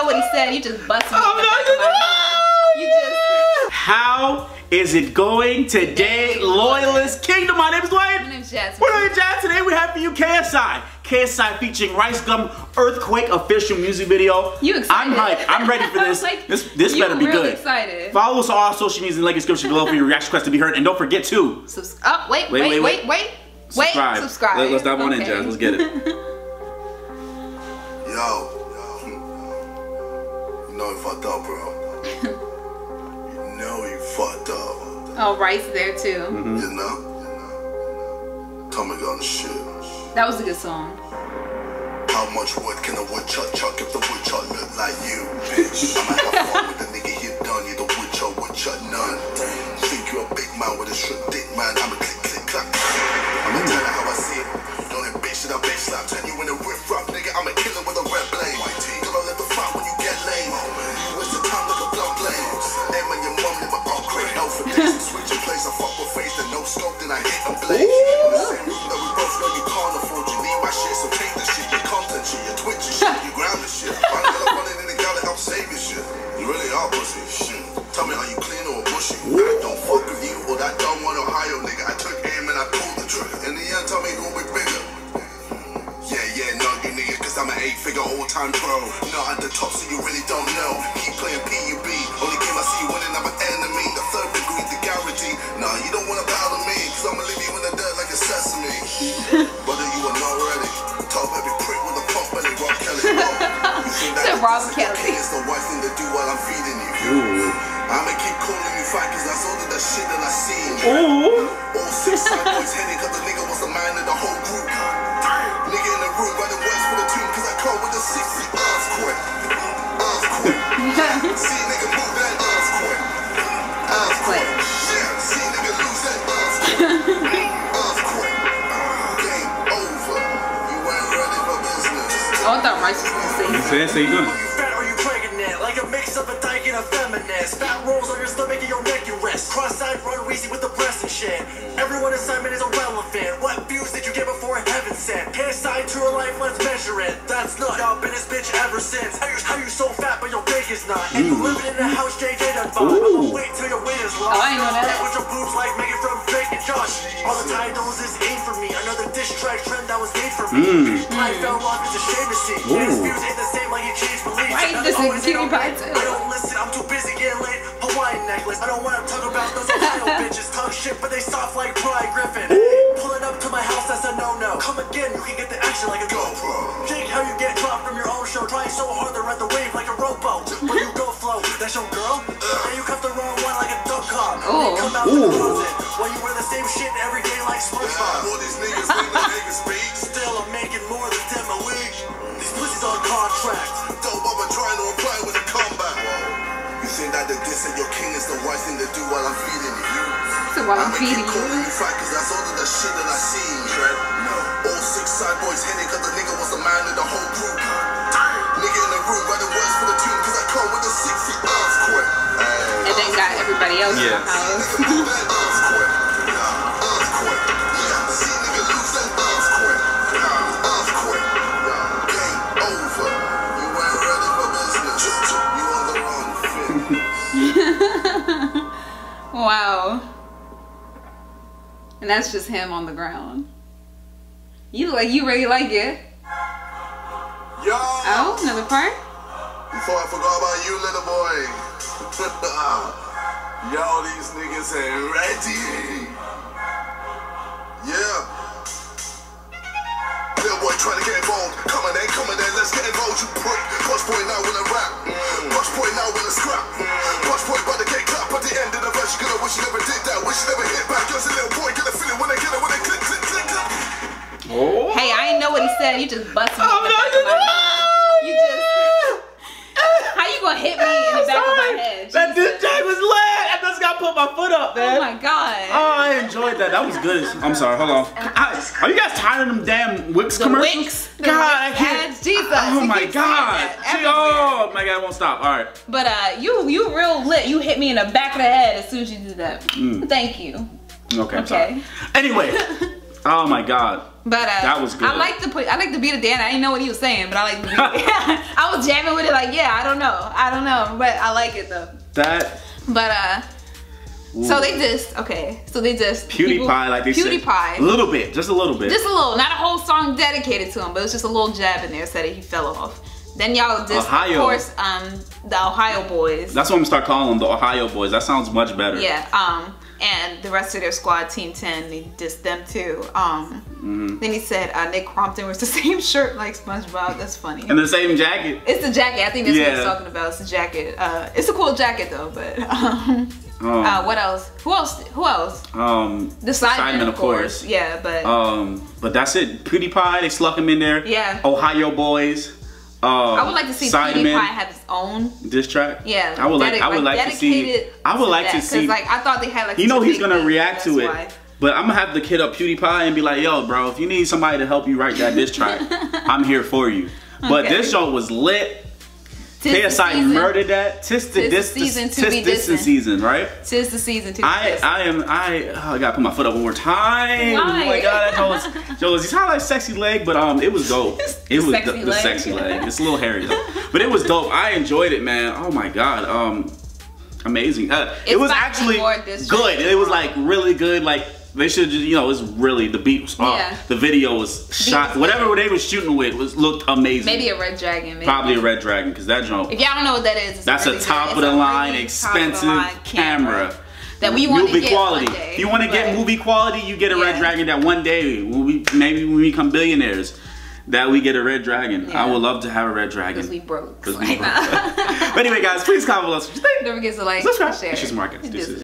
know what he said. You just busted me in the back of my head. You just. How is it going today, Loyalist Kingdom? My name is Dwayne. My name's Jasmine. We're in Jazz. Today we have for you KSI. KSI featuring Rice Gum Earthquake official music video. You excited? I'm hyped. I'm ready for this. Like, this better be good. Excited. Follow us on all social medias and link in the description below for your reaction request to be heard. And don't forget to wait. Subscribe. Let's dive on in, Jazz. Let's get it. Yo, you know you fucked up, bro. You know you fucked up. Oh, Rice there too. You know? Tommy gun shit. That was a good song. How much wood can a woodchuck chuck if the woodchuck look like you, bitch? I'ma have fun with the nigga here done, you the woodchuck none. Think you a big man with a shrimp dick, man? I'ma click, clack. I'ma tell her how I see it. Don't let bitch shit, I bitch slap. Turn you in a riff rap, nigga. I'ma kill it with a red blade. Gonna let the fight when you get lame. Waste the time like a blood blade. Hey man, your mum never upgrade. Hell for days. Switch your place, I fuck with face. Then no scope, then I hit and blaze. In the same room that we both know you can't afford. You need my shit, so take the shit. Your content shit, your Twitch shit, you ground the shit. I'm gonna run in the galley, help save your shit. You really are pussy. Shit. Tell me, are you clean or bushy? I don't fuck with you or that dumb one Ohio nigga. I took aim and I pulled the trigger. In the end, tell me who we bigger. Yeah, not you nigga, cause I'm an 8-figure all-time pro. Not at the top, so you really don't know. Keep playing PUB. Only game I see you winning, I'm an enemy. The third degree, the guarantee. Nah, you don't wanna battle me, cause I'ma leave you in the dirt like a sesame. Brother, you are not ready. Top heavy prick with a pump belly, Rob Kelly. You think that Rob Kelly. It's the right thing to do while I'm feeding you. I'ma keep calling you fat cause that's all of the shit that I seen. All 6 side boys heading cause the nigga was the man of the whole group. Nigga in the room writing words for the tune cause I call with a 60 earthquake. See nigga move that earthquake. Yeah, see nigga lose that earthquake. Game over. You ain't ready for business. Oh, I thought Rice was gonna sing. Say you doing? Like a mix of a dyke and a feminist. Fat rolls on your stomach and your neck you rest. Cross-eyed run Weezy with the breast and shit. Everyone assignment is irrelevant. What views did you get before heaven sent? KSI to a life, let's measure it. That's not. Y'all been this bitch ever since. How you so fat but your big is not? And you living in a house JJ done bought. I'ma wait till your weight is lost. Oh, I know that. With your boobs like Megan from Drake and Josh. All the titles is aim for me. Another diss track trend that was made for me. I fell off, it's a shame to see. His views ain't the same like he changed beliefs. Right, this is cutie pie too. I don't listen, I'm too busy getting laid. Hawaiian necklace. I don't wanna talk about those Ohio bitches. Talk shit, but they soft like Bri Griffin. Pulling up to my house, that's a no-no. Come again, you can get the action like a GoPro. Jake, how you get dropped from your own show. Trying so hard to ride the wave like a rowboat. But you go flow, that's your girl? And you cuff the wrong one like a duck cop. You come out the closet while you wear the same shit every day like SpongeBob. All these niggas think the niggas speak. Still, I'm making more than 10 a week. These pussies on contract. Don't bother trying to reply with a comeback. You think that the diss and your king is the right thing to do while I'm feeding you? So while I'm I'ma feeding keep calling you. you fat cause that's all of the shit that I seen, Tread. No. All 6 side boys heading cause the nigga was the man of the whole group. Nigga in the room writing words for the tune cause I call with a 60 earthquake. And then got everybody else in the house. Nigga move that earthquake. Earthquake. Yeah, see nigga lose that earthquake. Earthquake. Game over. You ain't ready for business. You on the wrong fit. Wow. And that's just him on the ground. You look like you really like it. Yo! Oh, another part? Before I forgot about you, little boy. Yo, these niggas ain't ready. Yeah. Little boy trying to get involved. Come on then, let's get involved, you prick. Push boy now with a rap. Push boy now with a scrap. Push boy about to get clapped at the end of the verse. You're gonna wish you never did that. Wish you never hit back. Just a little boy, get a feeling when they get it, when they click, click, click, click. Oh. Hey, I ain't know what he said. You just busted me in the back of my head. You just. How you gonna hit me in the back of my head? That diss track was lit. I just got to put my foot up, man. Oh my god. Oh, I enjoyed that. That was good. I'm sorry. Hold on. Are you guys tired of them damn Wix commercials? Wix. God, I can't. Ads, Jesus. Oh You my keep saying god. that Oh my god, I won't stop. All right. But you real lit. You hit me in the back of the head as soon as you did that. Thank you. Okay. I'm Okay. sorry. Anyway. Oh my god. But that was good. I like the beat of Dan. I didn't know what he was saying, but I like the beat. I was jamming with it like, yeah, I don't know, but I like it though. That. But so they just PewDiePie, like they said. PewDiePie. A little bit, just a little bit. Just a little, not a whole song dedicated to him, but it was just a little jab in there, said he fell off. Then y'all just, Ohio. of course, the Ohio boys. That's what I'm gonna start calling them, the Ohio boys. That sounds much better. Yeah, and the rest of their squad, Team 10, they dissed them too. Then he said Nick Crompton was the same shirt like SpongeBob. That's funny. And the same jacket. It's the jacket. I think that's what he's talking about. It's the jacket. It's a cool jacket though, but what else? Who else? The Sidemen, of course. Yeah, but that's it. PewDiePie, they sluck him in there. Yeah. Ohio boys. I would like to see PewDiePie have his own diss track. Yeah, I would like to see. I would like to see. Like I thought they had like. You know he's gonna react to it. But I'm gonna have to hit up PewDiePie and be like, yo, bro, if you need somebody to help you write that diss track, I'm here for you. But this show was lit. KSI murdered that. Tis the season, right? Tis the season to be I gotta put my foot up one more time. Why? Oh my god, that Joe, he's kind of like sexy leg, but it was dope. It was the sexy leg. It's a little hairy though, but it was dope. I enjoyed it, man. Oh my god, amazing. It was actually good. It was like really good. Like they should just, it's really, the beat was off. Yeah. The video was shot. Whatever they were shooting with looked amazing. Maybe a Red Dragon. Maybe. Probably a Red Dragon, because that joint. If y'all don't know what that is, that's really a top of the line, expensive camera. That we want to get quality. One day. If you want to get movie quality, you get a Red Dragon. That one day, maybe when we become billionaires, that we get a Red Dragon. Yeah. I would love to have a Red Dragon. Because we broke. But anyway, guys, please comment below. Don't forget to like, subscribe. share. It's just Marcus.